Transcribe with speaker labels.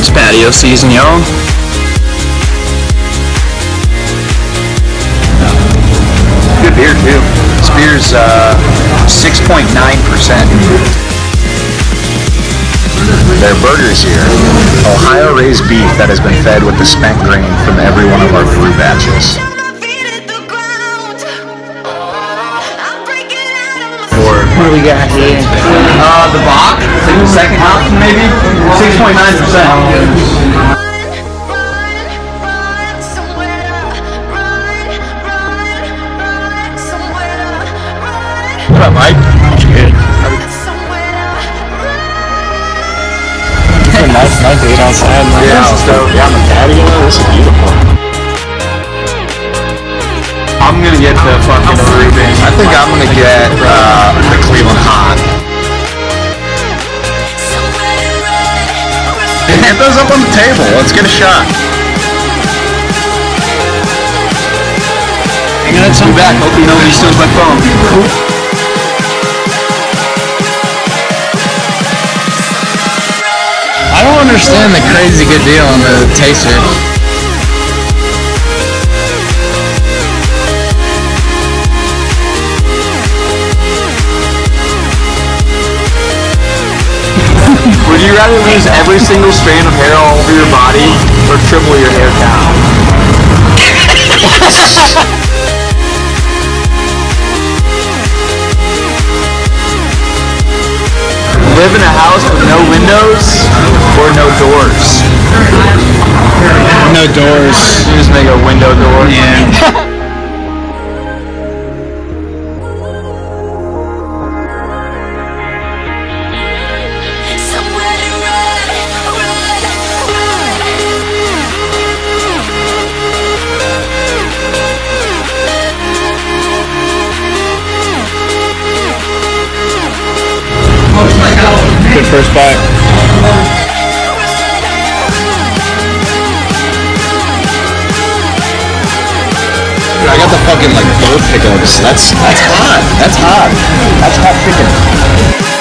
Speaker 1: It's patio season, y'all. Good beer too. This beer's 6.9%. Their burgers here, Ohio raised beef that has been fed with the spent grain from every one of our brew batches. What do we got here? The Bach, the second option maybe, 6.9%. What up, Mike? Good. It's a nice day outside. Yeah, so yeah, on the patio. This is beautiful. I'm gonna get the fucking Reuben. I think I'm gonna get the Cleveland Hot. Get those up on the table. Let's get a shot. Hang on, I'll be back. Hopefully nobody steals my phone. I don't understand the crazy good deal on the taster. Would you rather lose every single strand of hair all over your body or triple your hair count? Live in a house with no windows or no doors? No doors. You just make a window door? Yeah. Good first bite. Dude, I got the fucking like boat pickups. That's hot. That's hot. That's hot chicken.